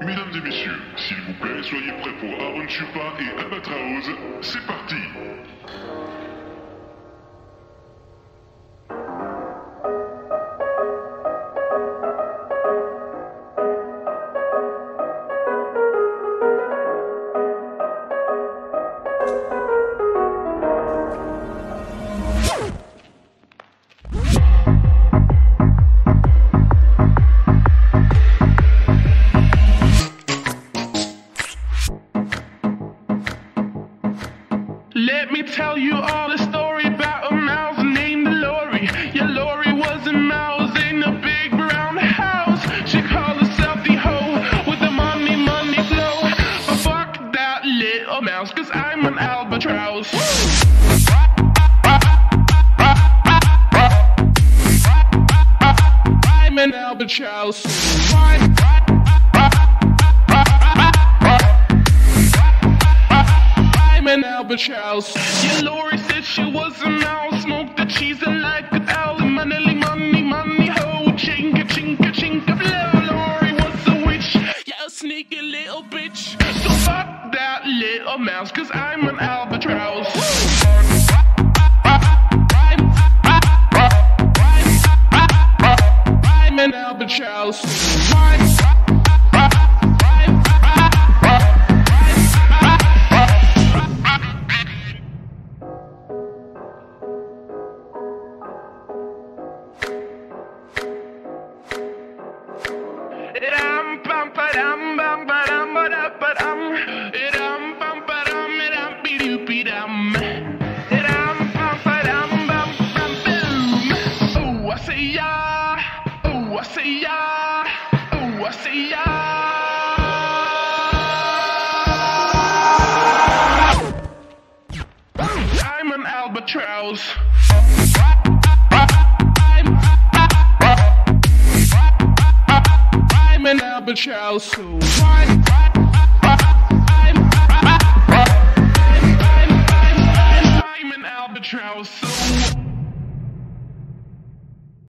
Mesdames et messieurs, s'il vous plaît, soyez prêts pour Aaron Chupa et Albatraoz. C'est parti! Let me tell you all the story about a mouse named Lori. Yeah, Lori was a mouse in a big brown house. She called herself the hoe with the money flow. But fuck that little mouse, cause I'm an albatross. I'm an albatross. I'm an albatross. Yeah, Lori said she was a mouse. Smoked the cheese and like a owl. Money, ho. Chinka, flow. Lori was a witch. Yeah, a sneaky little bitch. So fuck that little mouse, cause I'm an albatross. I'm an albatross. Oh, I say yeah. Oh, I say yeah. Oh, I say yeah. I'm an albatross. I'm an albatross.